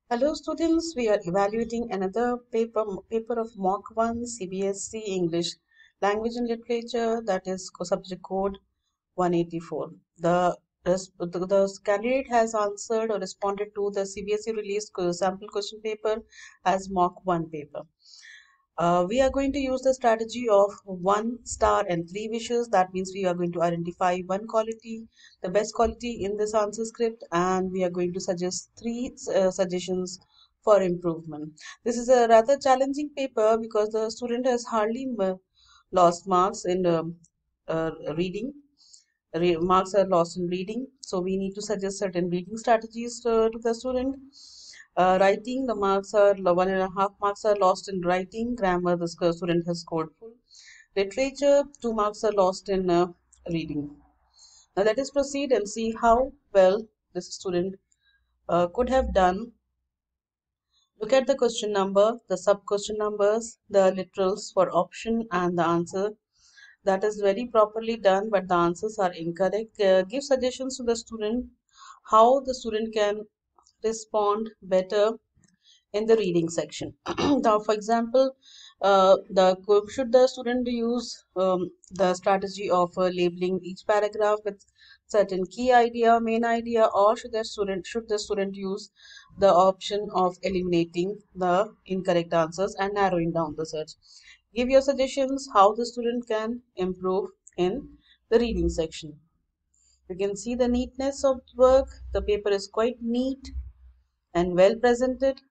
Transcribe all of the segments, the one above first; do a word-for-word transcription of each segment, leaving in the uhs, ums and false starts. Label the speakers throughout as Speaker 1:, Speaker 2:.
Speaker 1: Hello students, we are evaluating another paper paper of Mock one C B S E English Language and Literature, that is co- subject code one eighty-four. The, res- the, the candidate has answered or responded to the C B S E released co- sample question paper as Mock one paper. Uh, we are going to use the strategy of one star and three wishes. That means we are going to identify one quality, the best quality in this answer script, and we are going to suggest three uh, suggestions for improvement. This is a rather challenging paper because the student has hardly m- lost marks in um, uh, reading. Re- marks are lost in reading, so we need to suggest certain reading strategies uh, to the student. Uh, writing, the marks are lo- one and a half marks are lost in writing. Grammar, the sc- student has scored full. Literature, two marks are lost in uh, reading. Now let us proceed and see how well this student uh, could have done. Look at the question number, the sub question numbers, the literals for option and the answer. That is very properly done, but the answers are incorrect. Uh, give suggestions to the student how the student can respond better in the reading section. Now, for example, uh, the should the student use um, the strategy of uh, labeling each paragraph with certain key idea, main idea, or should the student should the student use the option of eliminating the incorrect answers and narrowing down the search? Give your suggestions how the student can improve in the reading section. You can see the neatness of the work. The paper is quite neat and well presented.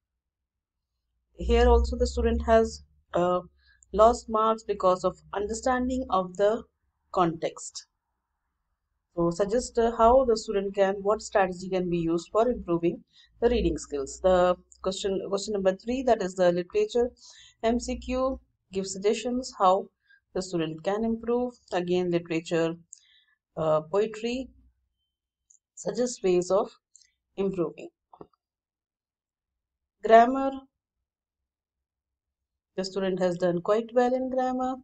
Speaker 1: Here also the student has uh, lost marks because of understanding of the context. So suggest uh, how the student can, what strategy can be used for improving the reading skills. The question, question number three, that is the literature M C Q, give suggestions how the student can improve. Again, literature, uh, poetry, suggest ways of improving. Grammar, the student has done quite well in grammar.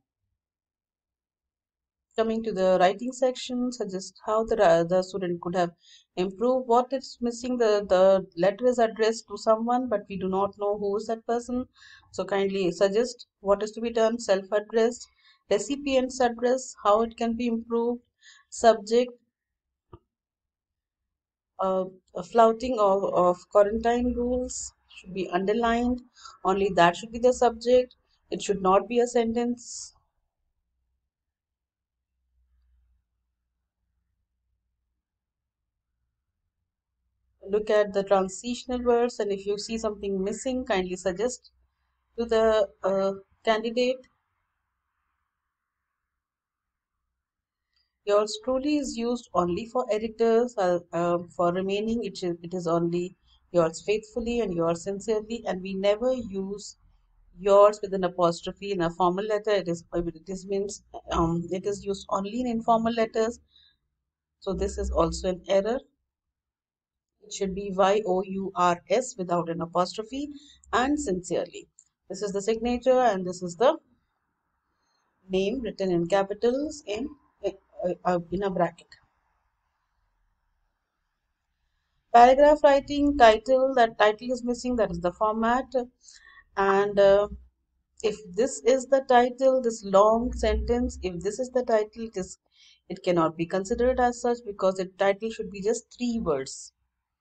Speaker 1: Coming to the writing section, suggest how the, uh, the student could have improved. What is missing? The, the letter is addressed to someone, but we do not know who is that person. So kindly suggest what is to be done. Self-addressed, recipient's address, how it can be improved. Subject, uh, a flouting of, of quarantine rules should be underlined. Only that should be the subject. It should not be a sentence. Look at the transitional words, and if you see something missing, kindly suggest to the uh, candidate. Yours truly is used only for editors. Uh, uh, for remaining, it is, it is only yours faithfully and yours sincerely, and we never use yours with an apostrophe in a formal letter. It is it is means um, it is used only in informal letters. So this is also an error. It should be Y O U R S without an apostrophe and sincerely. This is the signature and this is the name written in capitals in, uh, uh, in a bracket. Paragraph writing, title, that title is missing, that is the format. And uh, if this is the title, this long sentence, if this is the title, it is it cannot be considered as such because the title should be just three words.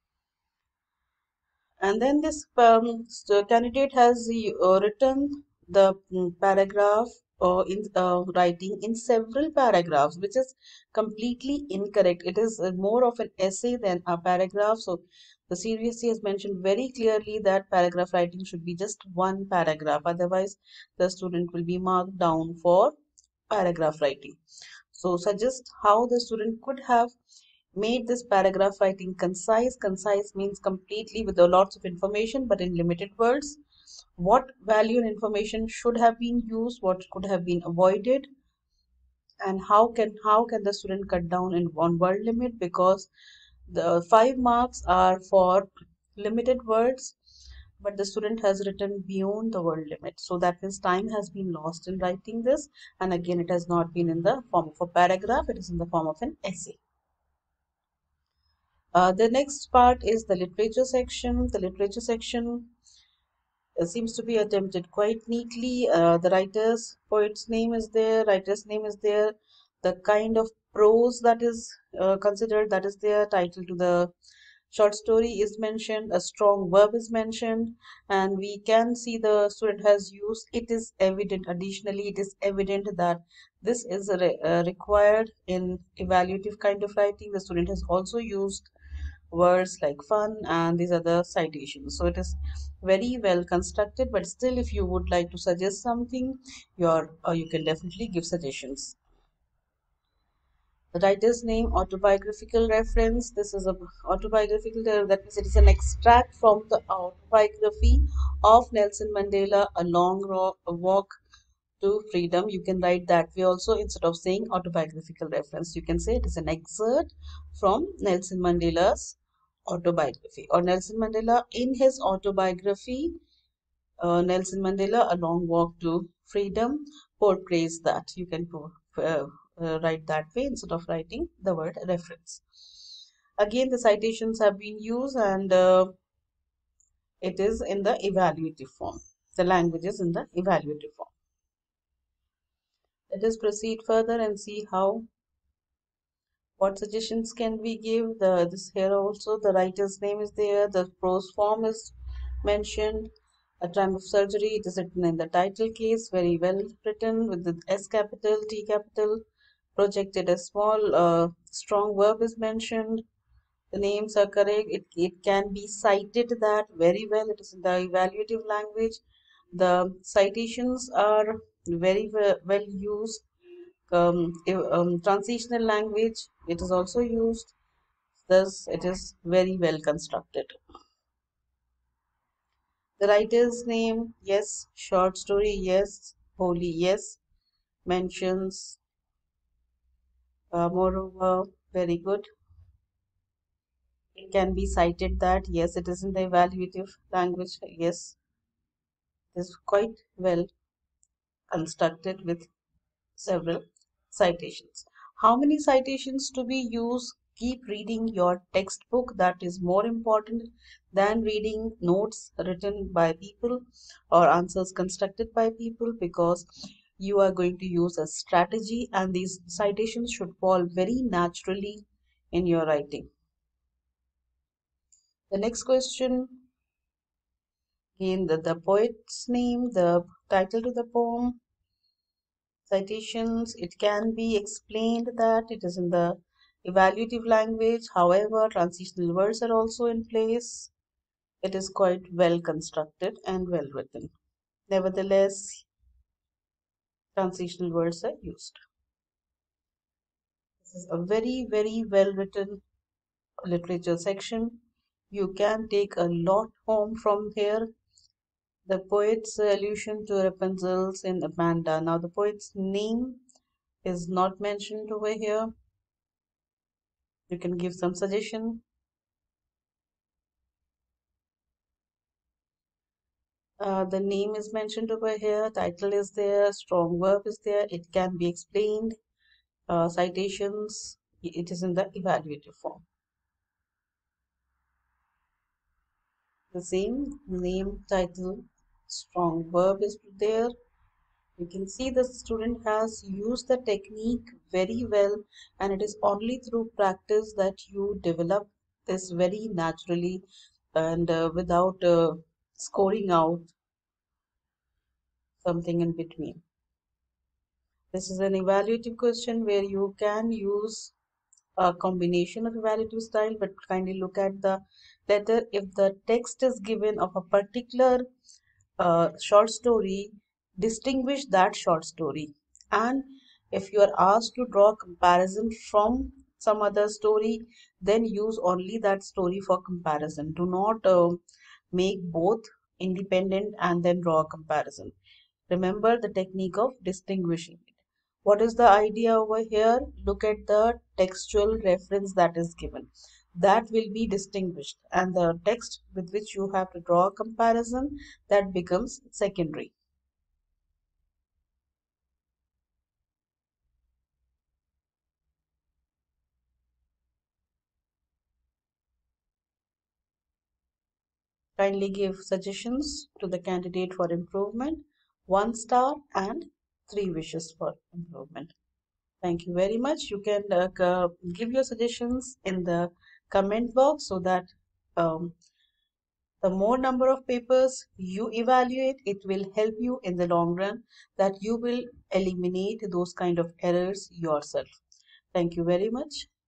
Speaker 1: And then this um, so candidate has uh, written the mm, paragraph uh, in uh, writing in several paragraphs, which is completely incorrect. It is uh, more of an essay than a paragraph. So the C B S E has mentioned very clearly that paragraph writing should be just one paragraph. Otherwise, the student will be marked down for paragraph writing. So suggest how the student could have made this paragraph writing concise. Concise means completely with a lots of information but in limited words. What value and information should have been used, what could have been avoided, and how can how can the student cut down in one word limit, because the five marks are for limited words but the student has written beyond the word limit, so that means time has been lost in writing this, and again it has not been in the form of a paragraph, it is in the form of an essay. Uh, the next part is the literature section. The literature section uh, seems to be attempted quite neatly. Uh, the writer's poet's name is there, writer's name is there, the kind of prose that is uh, considered, that is there, title to the short story is mentioned, a strong verb is mentioned, and we can see the student has used it is evident. Additionally, it is evident that this is a re- uh, required in evaluative kind of writing. The student has also used words like fun and these other citations. So it is very well constructed, but still if you would like to suggest something, your uh, you can definitely give suggestions. The writer's name, autobiographical reference. This is a autobiographical, uh, that means it is an extract from the autobiography of Nelson Mandela, A Long Ro- Walk to Freedom. You can write that way also. Instead of saying autobiographical reference, you can say it is an excerpt from Nelson Mandela's autobiography, or Nelson Mandela in his autobiography, uh, Nelson Mandela, A Long Walk to Freedom, portrays that. You can uh, uh, write that way instead of writing the word reference. Again, the citations have been used, and uh, it is in the evaluative form. The language is in the evaluative form. Let us proceed further and see how what suggestions can we give. The this here also the writer's name is there. The prose form is mentioned. A time of surgery. It is written in the title case, very well written with the S capital, T capital. Projected as small. Uh, strong verb is mentioned. The names are correct. It it can be cited that very well. It is in the evaluative language. The citations are very well, well used. Um, um, transitional language, it is also used, thus it is very well constructed. The writer's name, yes. Short story, yes. Holy, yes. Mentions, uh, moreover, very good. It can be cited that, yes, it is in the evaluative language, yes. It is quite well constructed with several citations. How many citations to be used? Keep reading your textbook. That is more important than reading notes written by people or answers constructed by people, because you are going to use a strategy and these citations should fall very naturally in your writing. The next question, again the, the poet's name, the title to the poem, citations. It can be explained that it is in the evaluative language. However, transitional words are also in place. It is quite well constructed and well written. Nevertheless, transitional words are used. This is a very, very well written literature section. You can take a lot home from here. The poet's allusion to Rapunzel's in Amanda. Now, the poet's name is not mentioned over here. You can give some suggestion. Uh, the name is mentioned over here, title is there, strong verb is there, it can be explained, uh, citations, it is in the evaluative form. The same name, title, strong verb is there. You can see the student has used the technique very well, and it is only through practice that you develop this very naturally and uh, without uh, scoring out something in between. This is an evaluative question where you can use a combination of evaluative style, but kindly look at the letter. If the text is given of a particular uh, short story, distinguish that short story. And if you are asked to draw a comparison from some other story, then use only that story for comparison. Do not uh, make both independent and then draw a comparison. Remember the technique of distinguishing it. What is the idea over here? Look at the textual reference that is given. That will be distinguished, and the text with which you have to draw a comparison, that becomes secondary. Kindly give suggestions to the candidate for improvement, one star and three wishes for improvement. Thank you very much. You can uh, c- give your suggestions in the comment box so that um, the more number of papers you evaluate, it will help you in the long run that you will eliminate those kind of errors yourself. Thank you very much.